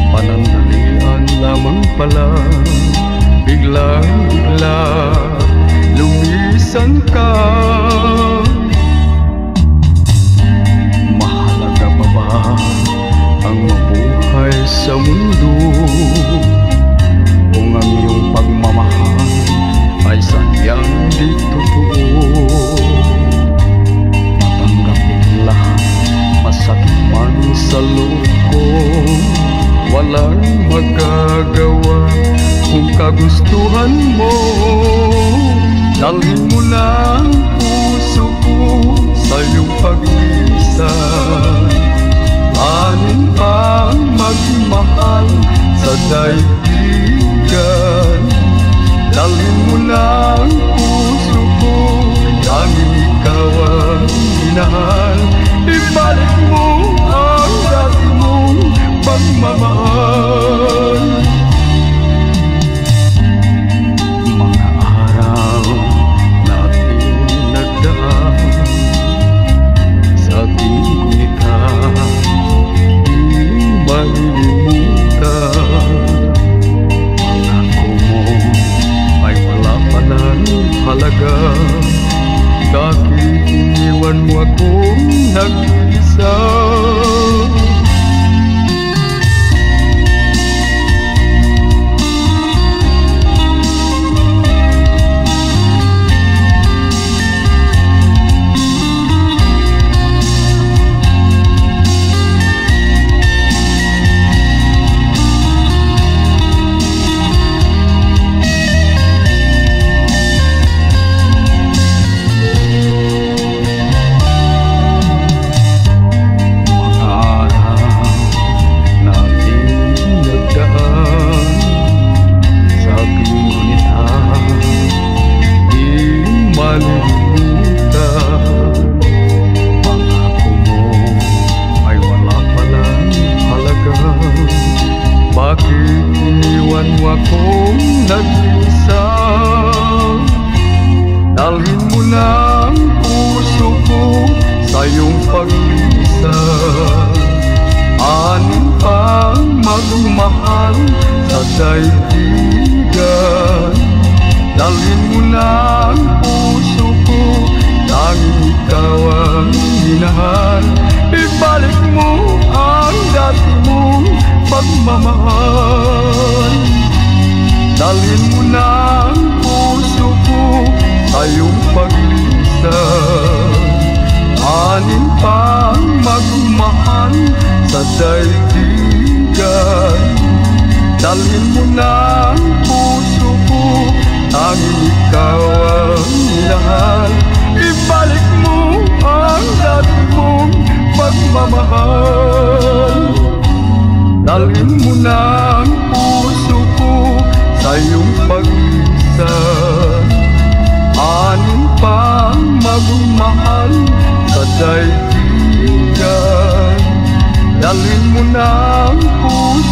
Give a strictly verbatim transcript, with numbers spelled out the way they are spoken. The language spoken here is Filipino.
Panandalian lamang pala, biglang-bigla lumisan ka. Mahalaga pa ba ang mabuhay sa mundo kung ang iyong pagmamahal ay sadyang di totoo? Matanggapin lahat, masakit man sa loob ko, walang magagawa kung kagustuhan mo. Dalhin mo na ang puso ko sa iyong pag-iisay. Anin pa ang magmahal sa daigdigan? Dalhin mo na ang puso ko, tanging ikaw ang minahal. Ibalik mo ang dati mong pagmamahal. Mga araw natin nagdaan sa ating gunita, di malilimutan. Pangako mo ay wala palang halaga, bakit iniwan mo akong nag-iisa? Nag-isa, dalhin mo na ang puso ko sa iyong pag-iisay. Anin pang magmahal sa daigdigan? Dalhin mo na ang puso ko, tanging ikaw ang minahal. Ibalik mo ang dati mong pagmamahal. Dalhin mo na ang puso ko sa iyong pag-iisay. Anin pang magmahal sa daigdigan? Dalhin mo na ang puso ko, tanging ikaw ang minahal. Ibalik mo ang dati mong pagmamahal. Dalhin mo na ang puso ko sa iyong pag-iisay. Anin pang magmahal sa daigdigan? Dalhin mo na ang puso